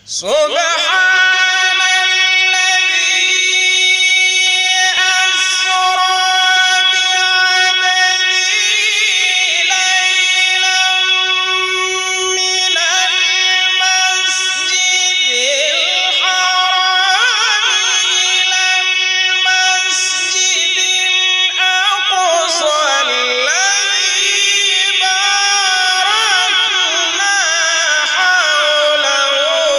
سبحان الذي أسرى بعبده ليلا من المسجد الحرام إلى المسجد الأقصى الذي باركنا حوله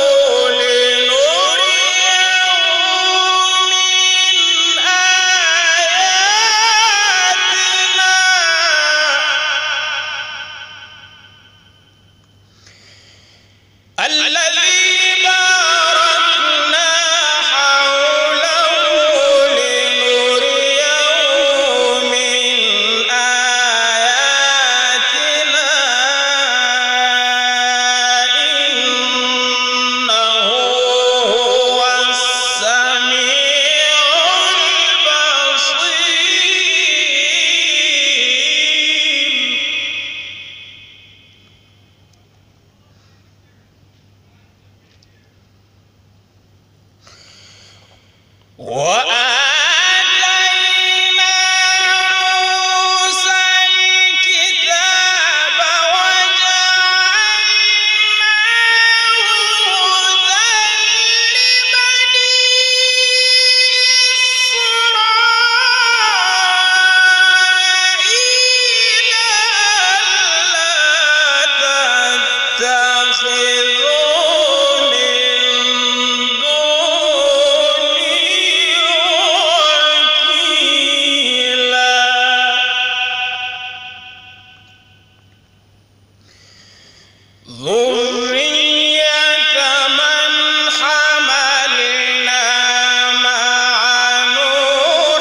لنريه من آياتنا إنه هو السميع البصير. وآتينا موسى الكتاب وجعلناه هدى لبني إسرائيل ألا تتخذوا من ذرية من حملنا مع نوح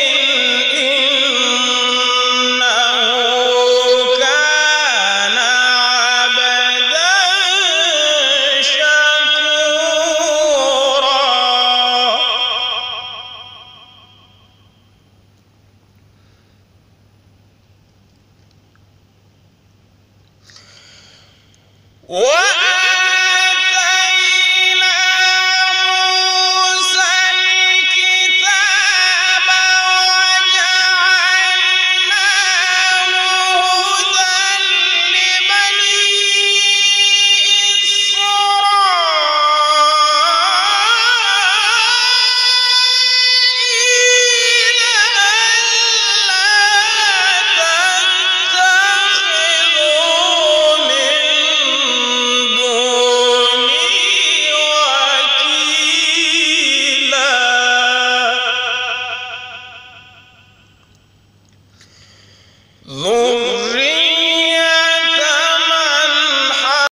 إنه كان عبدا شكورا. وآتينا موسى الكتاب وجعلناه هدى لبني إسرائيل ألا تتخذوا من دوني وكيلا.